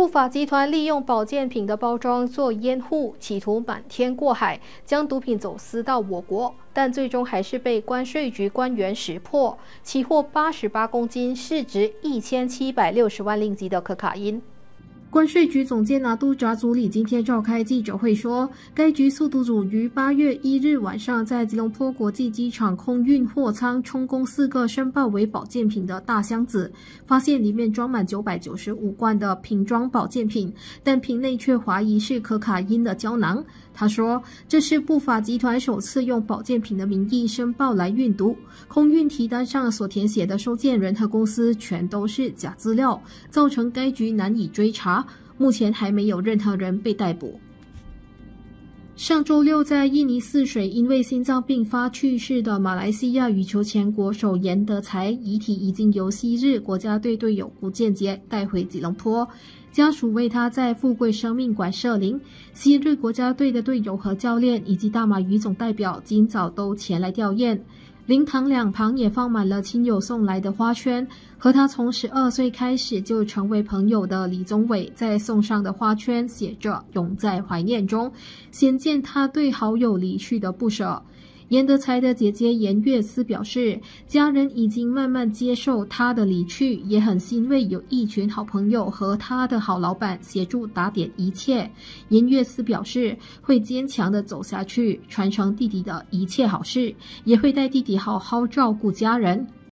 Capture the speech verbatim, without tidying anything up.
不法集团利用保健品的包装做掩护，企图瞒天过海，将毒品走私到我国，但最终还是被关税局官员识破，起获八十八公斤、市值一千七百六十万令吉的可卡因。关税局总监拿督扎祖里今天召开记者会说，该局速毒组于八月一日晚上在吉隆坡国际机场空运货舱充公四个申报为保健品的大箱子，发现里面装满九百九十五罐的瓶装保健品，但瓶内却怀疑是可卡因的胶囊。他说，这是不法集团首次用保健品的名义申报来运毒，空运提单上所填写的收件人和公司全都是假资料，造成该局难以追查。目前还没有任何人被逮捕。上周六，在印尼泗水因为心脏病发去世的马来西亚羽球前国手严德才遗体已经由昔日国家队队友胡建杰带回吉隆坡，家属为他在富贵生命馆设灵。昔日国家队的队友和教练以及大马羽总代表今早都前来吊唁。灵堂两旁也放满了亲友送来的花圈，和他从十二岁开始就成为朋友的李宗伟在送上的花圈写着“永在怀念中”，显见他对好友离去的不舍。严德才的姐姐严月思表示，家人已经慢慢接受他的离去，也很欣慰有一群好朋友和他的好老板协助打点一切。严月思表示，会坚强地走下去，传承弟弟的一切好事，也会带弟弟好好照顾家人。